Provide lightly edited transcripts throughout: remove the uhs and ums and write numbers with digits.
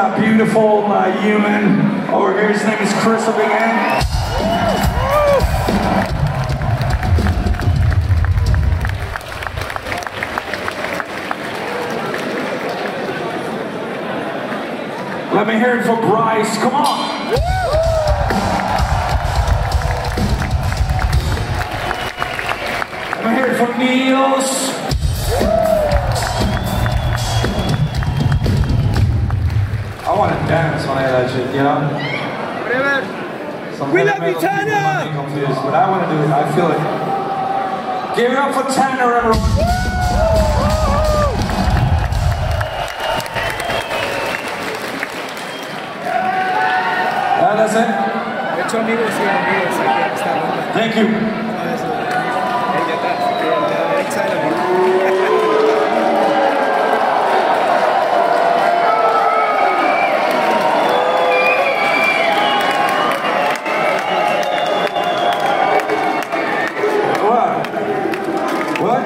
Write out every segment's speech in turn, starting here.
beautiful human over here. His name is Chris. A big hand. Let me hear it for Bryce. Come on. Let me hear it for Niels. I want to dance when I hear that shit, you know? Sometimes We love you, Tanner! Confused, but I want to do it. I feel it. Give it up for Tanner, everyone. That's it? Thank you. What?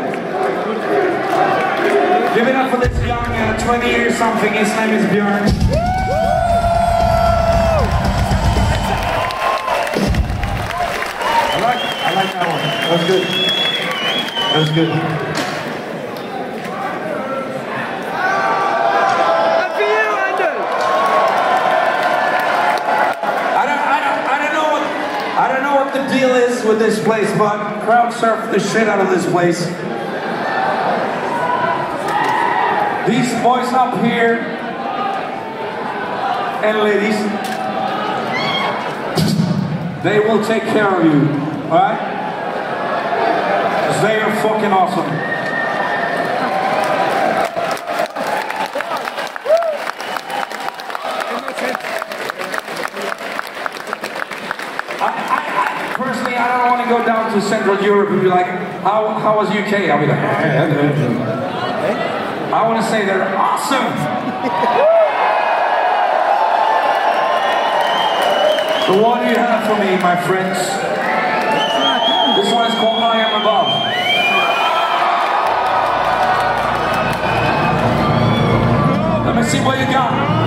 Give it up for this young 20 years something. His name is Björn. I like that one. That was good. That was good. I don't know what the deal is with this place, but crowd surf the shit out of this place. These boys up here and ladies, they will take care of you. Alright? Because they are fucking awesome. Personally, I don't want to go down to Central Europe and be like, how was UK? I'll be like, I want to say they're awesome. So what do you have for me, my friends? This one is called I Am Above. Let me see what you got.